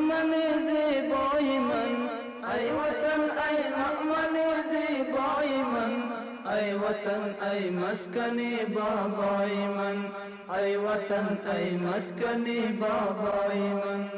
مأمن زیبای من، ای وطن ای مأمن زیبای من، ای وطن ای مسکن بابای من، ای وطن ای مسکن بابای من.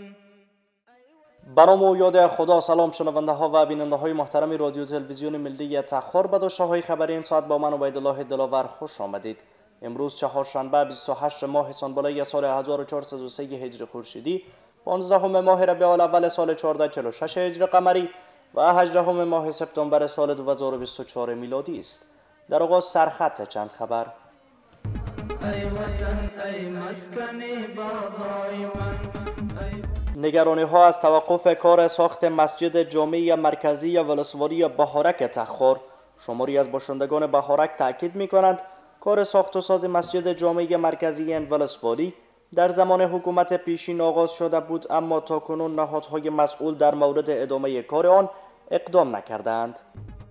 برام و یاد خدا. سلام شنونده ها و بیننده های محترم رادیو تلویزیون ملی تخار. به داشته های خبری این ساعت با من عبیدالله دلاور خوش آمدید. امروز چهارشنبه 28 ماه سانبالای سال 1403 هجری خورشیدی، 15 ماه ربیع الاول سال 1446 هجری قمری و 18 ماه سپتامبر سال 2024 میلادی است. در آغاز سرخط چند خبر. ای وطن ای مسکن بابای من. نگرانی ها از توقف کار ساخت مسجد جامع مرکزی ولسوالی بهارک تخار. شماری از باشندگان بهارک تاکید می کنند کار ساخت و ساز مسجد جامع مرکزی ولسوالی در زمان حکومت پیشین آغاز شده بود، اما تاکنون نهادهای مسئول در مورد ادامه کار آن اقدام نکردند.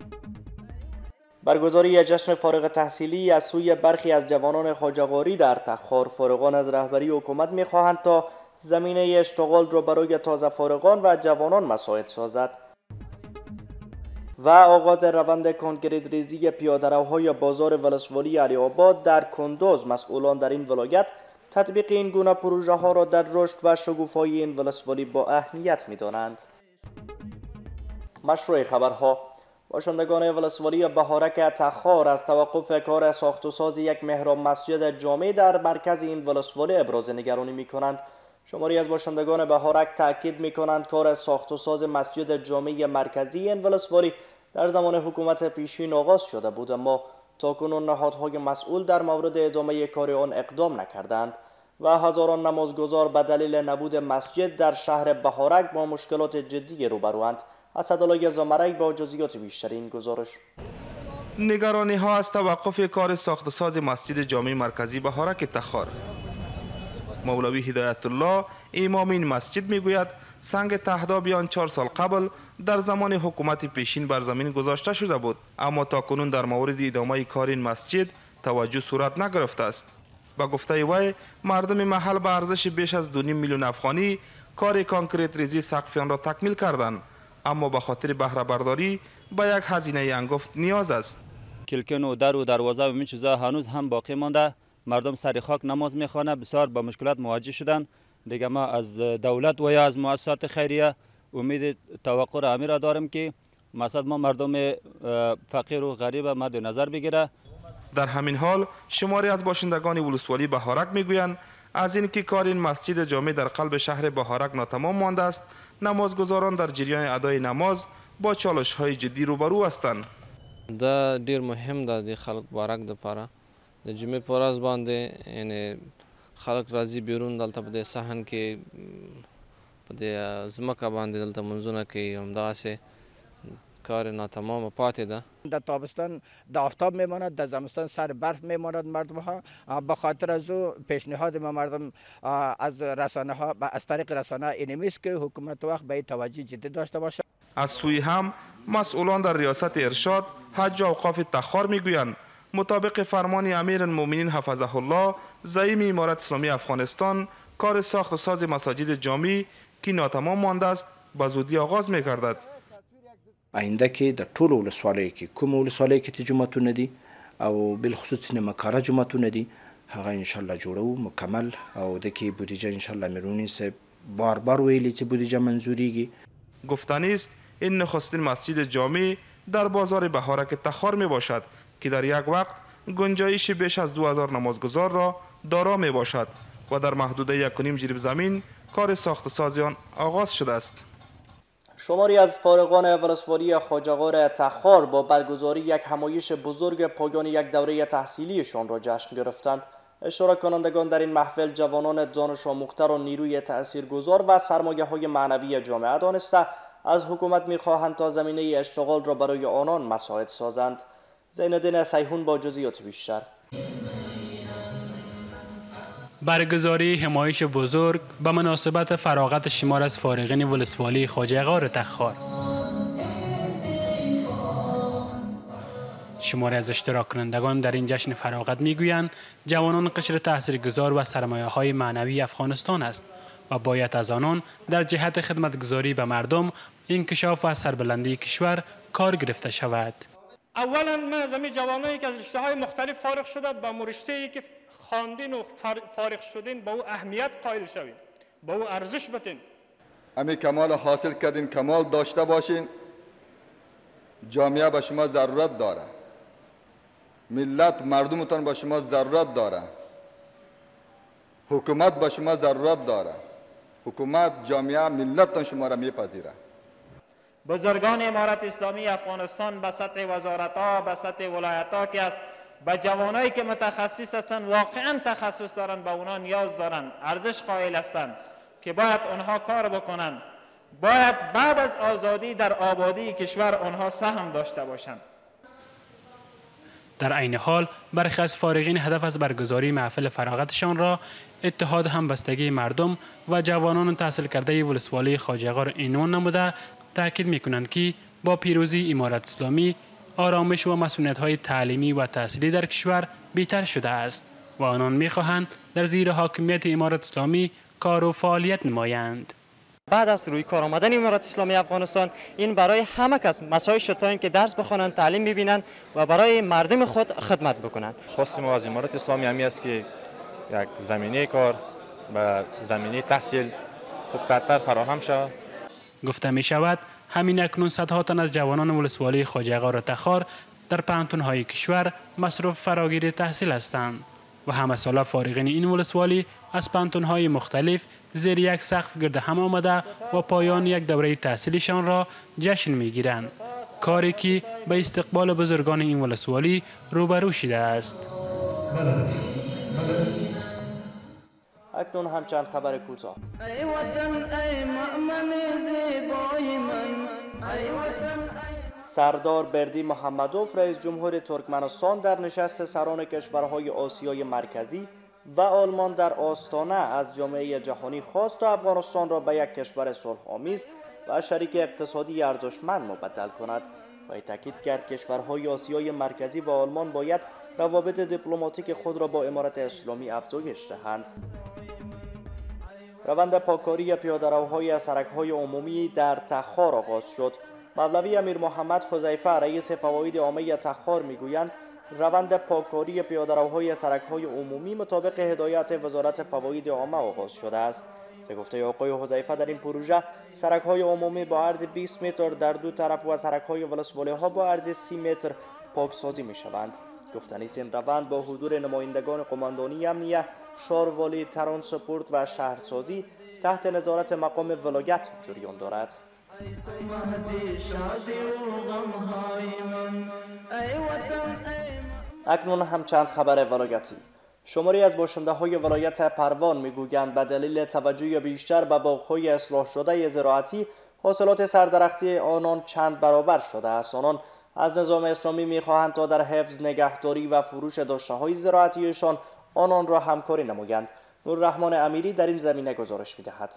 برگزاری جشن فارغ التحصیلی از سوی برخی از جوانان خواجه‌غاری در تخار. فارغان از رهبری حکومت می خواهند تا زمینه اشتغال را برای تازه فارغان و جوانان مساعد سازد. و آغاز روند کنکریت ریزی پیاده‌روهای بازار ولسوالی علی آباد در کندوز. مسئولان در این ولایت تطبیق این گونه پروژه ها را در رشد و شکوفایی این ولسوالی با اهمیت می دانند. مشروع خبرها. باشندگان ولسوالی بهارک تخار از توقف کار ساخت و ساز یک محراب مسجد جامع در مرکز این ولسوالی ابراز نگرانی می کنند. شماری از باشندگان بهارک تاکید می کنند کار ساخت و ساز مسجد جامع مرکزی این ولسوالی در زمان حکومت پیشین آغاز شده بود، اما تاکنون نهادهای مسئول در مورد ادامه کار آن اقدام نکردند و هزاران نمازگزار به دلیل نبود مسجد در شهر بهارک با مشکلات جدی روبروند. اسدالله زمرک با جزئیات بیشتر این گزارش. نگرانی ها از توقف کار ساخت و ساز مسجد جامع مرکزی بهارک تخار. مولوی هدایت الله امام این مسجد میگوید سنگ تهدابیان 4 سال قبل در زمان حکومت پیشین بر زمین گذاشته شده بود، اما تاکنون در مورد ادامه کار این مسجد توجه صورت نگرفته است. با گفته وی مردم محل به ارزش بیش از 2.5 میلیون افغانی کار کانکریت ریزی سقف آن را تکمیل کردند، اما به خاطر بهره برداری به یک هزینه انگفت نیاز است. کلکن و در و دروازه و این چیزا هنوز هم باقی مانده. مردم سر خاک نماز میخوانه، بسیار با مشکلات مواجه شدن. دیگه ما از دولت و یا از مؤسسات خیریه امید توقع را امیر داریم که مثلا ما مردم فقیر و غریب مد نظر بگیره. در همین حال شماری از باشندگان ولسوالی بهارک میگویند از اینکه کار این مسجد جامع در قلب شهر بهارک ناتمام مانده است، نمازگزاران در جریان ادای نماز با چالش‌های جدی روبرو هستند. دا ډیر مهم ده د خلک بارک د پاره د جمعې په ورځ باندې یعنی خلک راځي بیرون دلته په دې صحن کې په دې ځمکه باندې دلته منځونه کوي، همدغسې کار ناتمام پاتې ده. در تابستان در آفتاب میماند، در زمستان سر برف میماند مردم ها. به خاطر از او پیشنهاد ما مردم از رسانه ها از طریق رسانه اینمی است که حکومت وقت به توجه جدی داشته باشه. از سوی هم مسئولان در ریاست ارشاد حج و اوقاف تخار میگویند مطابق فرمان امیر المؤمنین حفظه الله زعیم امارت اسلامی افغانستان کار ساخت و ساز مساجد جامع که ناتمام مانده است به زودی آغاز میگردد. آینده کې د ټولو ولسوالیو کې کوم ولسوالیو کې جوماتونه دي او بالخصوص نیمه‌کاره جوماتونه دي هغه ان شاء الله جوړو مکمل او د کې بودیجه ان شاء الله میرونی سه بار ویلی چې بودیجه منظوریږي. گفتنی است این نخستین مسجد جامع در بازار بهارک تخار می باشد که در یک وقت گنجایش بیش از 2000 نمازگزار را دارا می باشد و در محدوده 1.5 جریب زمین کار ساخت و ساز آن آغاز شده است. شماری از فارغان ولسوالی خواجه‌غار تخار با برگزاری یک همایش بزرگ پایان یک دوره تحصیلیشان را جشن گرفتند. اشتراک کنندگان در این محفل جوانان دانش آموخته را نیروی تاثیرگذار و سرمایه‌های معنوی جامعه دانسته از حکومت می‌خواهند تا زمینه اشتغال را برای آنان مساعد سازند. زینالدین سیحون با جزئیات بیشتر. برگزاری همایش بزرگ به مناسبت فراغت شمار از فارغین ولسوالی خواجه‌غار تخار. شماری از اشتراک کنندگان در این جشن فراغت میگویند جوانان قشر تاثیرگذار و سرمایه‌های معنوی افغانستان است. و باید از آنان در جهت خدمتگزاری به مردم، انکشاف و سربلندی کشور کار گرفته شود. اولا ما از همین جوانایی که از رشته‌های مختلف فارغ شده به رشته‌ای که خواندین و فارغ شدین به او اهمیت قائل شوید، به او ارزش بدین. امی کمال حاصل کردین، کمال داشته باشین. جامعه به شما ضرورت داره، ملت مردمتان به شما ضرورت داره، حکومت به شما ضرورت داره. حکومت، جامعه، ملتتان شما را میپذیره. بزرگان امارت اسلامی افغانستان به سطح وزارت‌ها، به سطح ولایت‌ها که است، به جوانایی که متخصص هستند، واقعا تخصص دارند، به اونا نیاز دارند، ارزش قائل هستند که باید آنها کار بکنند. باید بعد از آزادی در آبادی کشور آنها سهم داشته باشند. در عین حال برخی از فارغین هدف از برگزاری محفل فراغتشان را اتحاد همبستگی مردم و جوانان تحصیل کرده ولسوالی خواجه غار عنوان نموده تاکید می‌کنند که با پیروزی امارت اسلامی آرامش و مسئولیت‌های تعلیمی و تحصیلی در کشور بهتر شده است و آنان می‌خواهند در زیر حاکمیت امارت اسلامی کار و فعالیت نمایند. بعد از روی کار آمدن امارت اسلامی افغانستان، این برای همه کس مساعی شده که درس بخوانند، تعلیم ببینند و برای مردم خود خدمت بکنند. خواست ما از امارت اسلامی همی است که یک زمینه کار و زمینه تحصیل خوبتر فراهم شود. گفته می شود همین اکنون صدها تن از جوانان ولسوالی خواجه غار تخار در پانتون‌های کشور مصروف فراگیری تحصیل هستند و همه ساله فارغین این ولسوالی از پانتون‌های مختلف زیر یک سقف گرد هم آمده و پایان یک دوره تحصیلشان را جشن می‌گیرند، کاری که به استقبال بزرگان این ولسوالی روبرو شده است. اکنون هم چند خبر کوتاه. ای وطن ای مأمن زیبای من، ای وطن سردار بردی محمدوف رئیس جمهور ترکمنستان در نشست سران کشورهای آسیای مرکزی و آلمان در آستانه از جامعه جهانی خواست تا افغانستان را به یک کشور صلح‌آمیز و شریک اقتصادی ارزشمند مبدل کند و تاکید کرد کشورهای آسیای مرکزی و آلمان باید روابط دیپلماتیک خود را با امارت اسلامی افزایش دهند. روند پاککاری پیاده‌روهای سرک‌های عمومی در تخار آغاز شد. مولوی امیر محمد حذیفه رئیس فواید عامه تخار میگویند روند پاککاری پیاده‌روهای سرک‌های عمومی مطابق هدایت وزارت فواید عامه آغاز شده است. به گفته آقای حذیفه در این پروژه سرک‌های عمومی با عرض 20 متر در دو طرف و سرک‌های ولسوالی‌ها با عرض 30 متر پاکسازی می‌شوند. گفتنی است این روند با حضور نمایندگان قماندانی امنیه، شاروالی، ترانسپورت و شهرسازی تحت نظارت مقام ولایت جریان دارد. اکنون هم چند خبر ولایتی. شماری از باشنده‌های ولایت پروان میگویند به دلیل توجه بیشتر به باغ‌های اصلاح شده زراعتی حاصلات سردرختی آنان چند برابر شده است. آنان از نظام اسلامی میخواهند تا در حفظ، نگهداری و فروش داشته‌های زراعتیشان آنان را همکاری نمایند. نوررحمان امیری در این زمینه گزارش می‌دهد.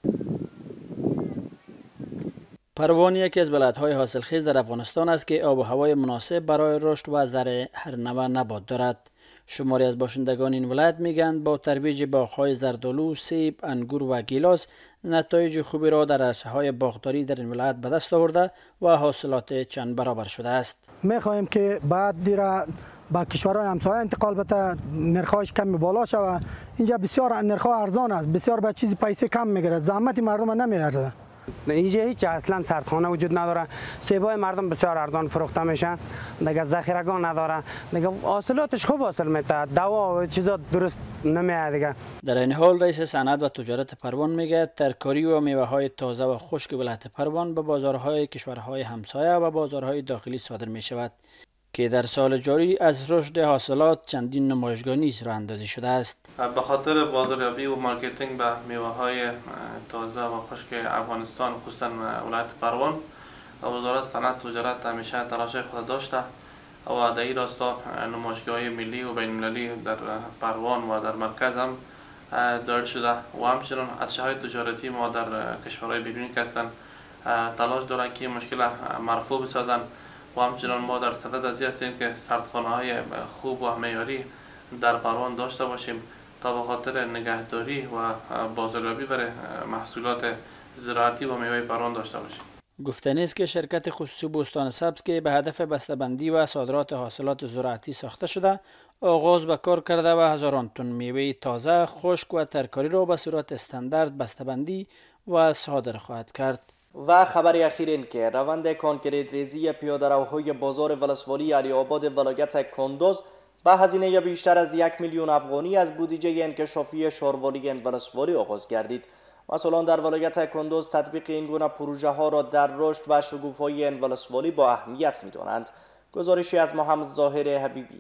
پروان یکی از ولایت‌های حاصلخیز در افغانستان است که آب و هوای مناسب برای رشد و زرع هر نوع نبات دارد. شماری از باشندگان این ولایت میگویند با ترویج باغ‌های زردآلو، سیب، انگور و گیلاس نتایج خوبی را در عرصه‌های باغداری در این ولایت به دست آورده و حاصلات چند برابر شده است. می‌خواهیم که بعد دیره با کشورهای همسایه انتقال بده، نرخ‌هاش کمی بالا شود. اینجا بسیار نرخ‌ها ارزان است، بسیار به چیز پیسه کم می‌گیرد، زحمت مردم نمی‌ارزد. اینجا هیچ اصلا سردخانه وجود نداره. سیبای مردم بسیار ارزان فروخته میشن، دیگه ذخیره‌گاه نداره، دیگه حاصلاتش خوب حاصل میده، دوا و چیزا درست نمیاد دیگه. در این حال رئیس صنعت و تجارت پروان میگه ترکاری و میوه‌های تازه و خشک ولایت پروان به بازارهای کشورهای همسایه و بازارهای داخلی صادر میشود که در سال جاری از رشد حاصلات چندین نمایشگاه نیز راه اندازی شده است. به خاطر بازاریابی و مارکتینگ به میوه‌های تازه و خشک افغانستان، خصوصا ولایت پروان، وزارت صنعت و تجارت همیشه تلاش خود داشته و در این راستا نمایشگاه ملی و بین‌المللی در پروان و در مرکز هم دایر شده و همچنین عرصه‌های تجارتی ما در کشورهای بیرونی که هستند تلاش دارند که مشکل مرفوع بسازند و همچنان ما در صدد از این هستیم که سردخانه‌های خوب و معیاری در پروان داشته باشیم تا به خاطر نگهداری و بازاریابی برای محصولات زراعتی و میوه پروان داشته باشیم. گفتنی است که شرکت خصوصی بوستان سبز که به هدف بسته‌بندی و صادرات حاصلات زراعتی ساخته شده آغاز به کار کرده و هزاران تن میوه تازه، خشک و ترکاری را به صورت استاندارد بسته‌بندی و صادر خواهد کرد. و خبر اخیر این که روند کانکریت ریزی پیاده‌روهای بازار ولسوالی علی آباد ولایت کندوز به هزینه بیشتر از 1 میلیون افغانی از بودجه انکشافی شاروالی ولسوالی آغاز گردید. مسئولان در ولایت کندوز تطبیق این گونه پروژه ها را در رشد و شگوفایی ولسوالی با اهمیت می دانند. گزارشی از محمد ظاهر حبیبی.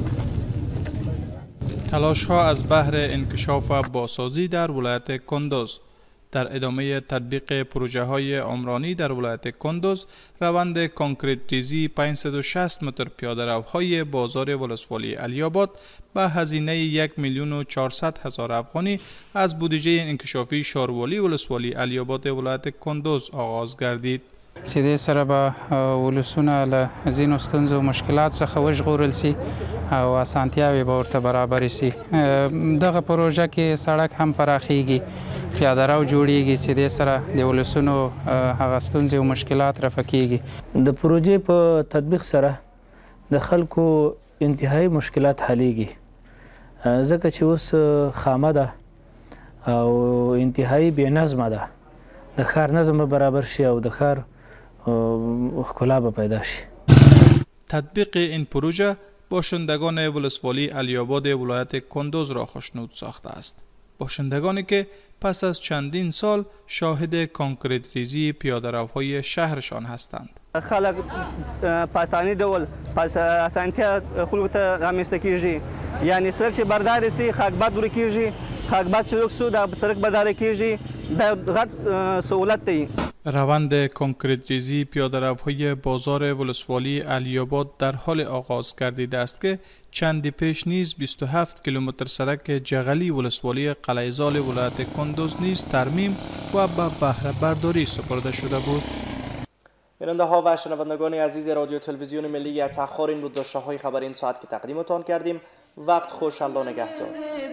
تلاش ها از بهر انکشاف و بازسازی در ولایت کندوز. در ادامه تطبیق پروژه های عمرانی در ولایت کندوز، روند کانکریت ریزی 560 متر پیاده‌روهای بازار ولسوالی علی آباد به هزینه 1,400,000 افغانی از بودجه انکشافی شاروالی ولسوالی علی آباد ولایت کندوز آغاز گردید. سیده سره به ولسونه له ځینو ستونزو او مشکلات څخه وژغورل سي او اسانتیاوې به ورته برابرې سي. دغه پروژه کې سړک هم پراخیږي، پیاده رو جوړیږي، سیده سره د ولسونو هغه ستونزې او مشکلات رفع کیږي. د پروژې په تطبیق سره د خلکو انتهایی مشکلات حلیږي، ځکه چې اوس خامه ده او انتهایی بې نظمه ده. د ښار نظم به برابر شي او د ښار ښکلا به پیدا شي. تطبیق این پروژه باشندگان ولسوالی علی آباد ولایت کندوز را خوشنود ساخته است. باشندگانی که پس از چندین سال شاهد کانکریت ریزی پیاده‌روهای شهرشان هستند. خلک په اساني ډول پس اسانتیا خلکو ته رامنځته کیږي، یعنی سړک چې بردار سي خاکبات ور کیږي، خاکبات چې سو د سړک بردار کیږي، د غټ سہولت دی. روند کانکریت ریزی پیاده‌روهای بازار ولسوالی علی آباد در حال آغاز گردیده است که چندی پیش نیز 27 کیلومتر سرک جغلی ولسوالی قلعه‌زال ولایت کندوز نیز ترمیم و به بهره برداری سپرده شده بود. بیننده ها و شنوندگان عزیز رادیو تلویزیون ملی تخار، این بود داشته های خبر این ساعت که تقدیمتان کردیم. وقت خوش، الله نگهدار.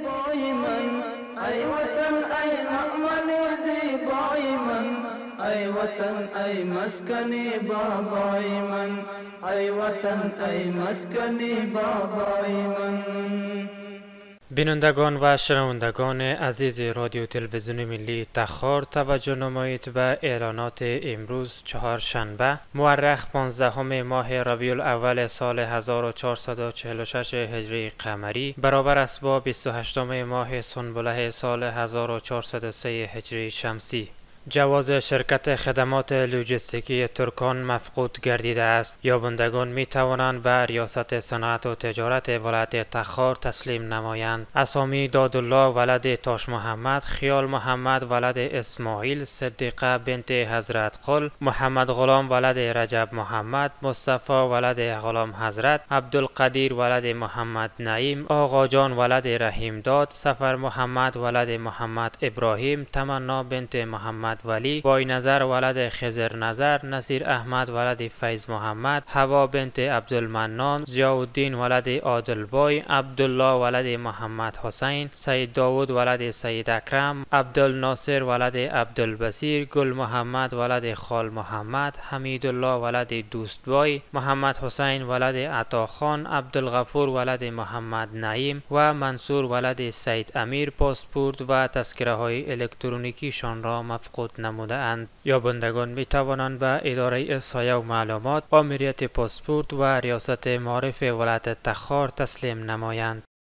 ای وطن ای مسکنی بابای من، ای وطن ای مسکنی بابای من. بینندگان و شنوندگان عزیز رادیو تلویزیون ملی تخار، توجه نمایید به اعلانات امروز چهارشنبه مورخ 15 ماه ربیع الاول سال 1446 هجری قمری برابر است با 28 ماه سنبله سال 1403 هجری شمسی. جواز شرکت خدمات لوجستیکی ترکان مفقود گردیده است. یابندگان می توانند به ریاست صنعت و تجارت ولایت تخار تسلیم نمایند. اسامی دادالله ولد تاش محمد، خیال محمد ولد اسماعیل، صدیقه بنت حضرت قل، محمد غلام ولد رجب محمد، مصطفی ولد غلام حضرت، عبدالقدیر ولد محمد نعیم، آقا جان ولد رحیم داد، سفر محمد ولد محمد ابراهیم، تمنا بنت محمد ولی، بای نظر ولد خضر نظر، نصیر احمد ولد فیض محمد، حوا بنت عبدالمنان، ضیاءالدین ولد عادل بای، عبدالله ولد محمد حسین، سید داود ولد سید اکرم، عبدالناصر ولد عبدالبصیر، گل محمد ولد خال محمد، حمیدالله ولد دوست بای، محمد حسین ولد عطاخان، عبدالغفور ولد محمد نعیم و منصور ولد سید امیر پاسپورت و تذکره های الکترونیکی شان را مفقود نموده اند. یابندگان می توانند به اداره احصایه و معلومات، آمریت پاسپورت و ریاست معارف ولایت تخار تسلیم نمایند.